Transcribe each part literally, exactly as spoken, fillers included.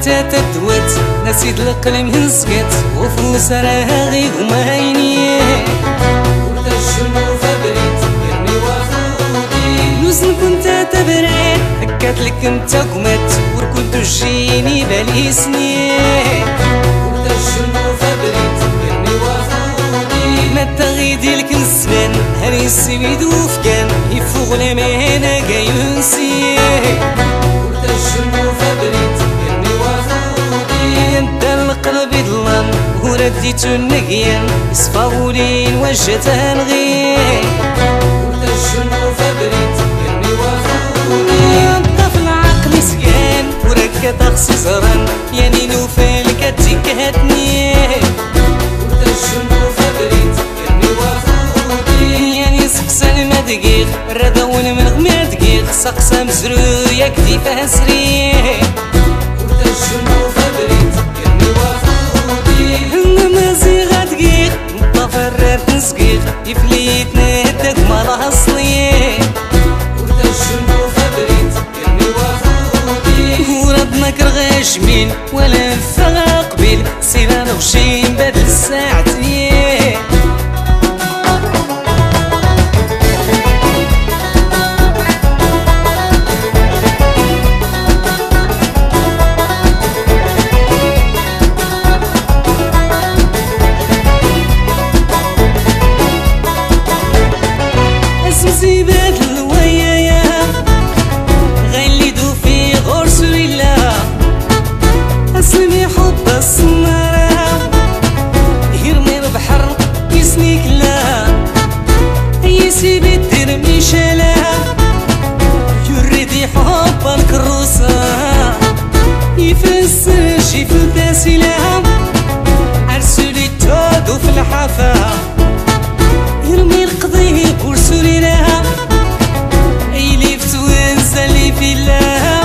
انت تدوت نسيت القلم هنسكت وفوس راه غير ومايني ورد الشمو فبريت يرمي وافودي لوزن كنت تبريت هكات لك انت قمت وركنت جيني بالي سنين ورد الشمو فبريت يرمي وافودي ما تغيدي لك الزمان هاني السويد وفكان يفوق لمانا كاينسي ورد الشمو فبريت يرمي وافودي انت القلب يضلم ورديتو النقيان يصفاولين وجهتها نغير ورد الشمو فبريت يرمي وافودي انت في العقل سكان وركا تغسي زران يعني نوفال كتيك هاتني ورد الشمو فبريت يرمي وافودي يعني سقسان ما دقيق ردون من غما دقيق سقسا مزرويا كدي فاسري ورد الشمو فبريت يرمي وافودي انما زيغا دقيق نطفر رات نسقيق يفليتنا هداك مالا اصلي ورد الشمو فبريت يرمي وافودي وربنا كرغاش مين ولا نفغا قبيل سينا نغشيم بدل ساعتين اسمسي بدل ويايا غنليدو في غرس الله اسلمي حب السمارة يرمي البحر يسنيك لا يسيب الدير مشالا يريد حب الكروسة يفسر شي في التاسلة عرسولي تودو في الحافة يرمي القضيب ورسولي لها يلف وانزلي في الله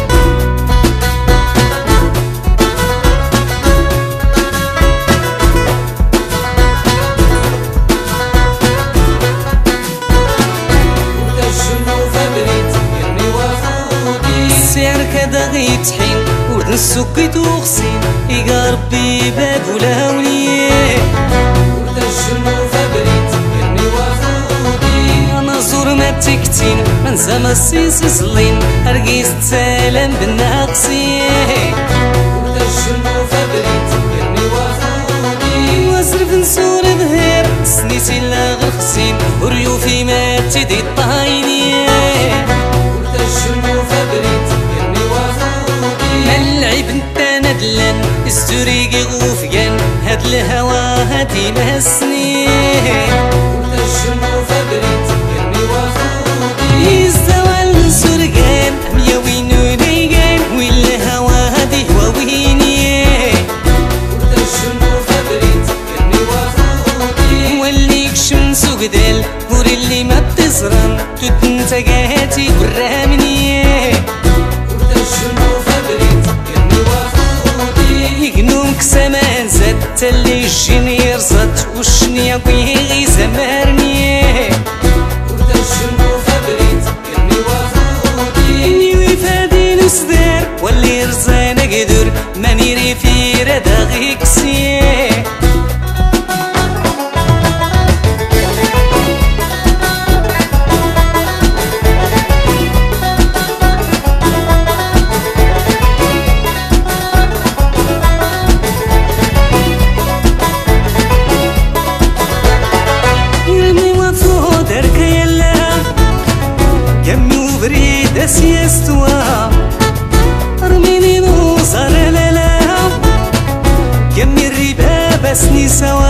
ورد الشمو فبريت يرمي وافودي السعر كدا غيتحين ورد السكيت وغسين يا ربي باب ولا وليه ورد الشمو فبريت يرمي وافودي انا زور ما تكتين منسى ما السيس زلين ارقيس تسالم بالناقصين ورد الشمو فبريت يرمي وافودي واسرف نسور ظهير سنيتي لا غير خسين وريوفي ما تدي الطايني ورد الشمو فبريت يرمي وافودي ملعب انت ندلن استوريقي غوفيان هاد الهوا هادي مسني ورد الشمو فبريت يرمي وافودي يزدوال سرقان ام يوينو ديقان والهوا هادي هواويني ورد الشمو فبريت يرمي وافودي وليك شمس وقدال وري اللي ما بتزرم تدن تقاتي ورامني ورد الشمو فبريت يرمي وافودي يقنومك سمان زاد تالي الجيني رزت وشني قوي زمرني ورد الشمو فبريت يرمي وافودي اني وفادي نسدار واللي رزانا قدر ماني ريفي ردا غيكسي يرمي وفو درك يلا كمي وبريد سيستوا رميني نوصل لالا كمي الربا بسني سوا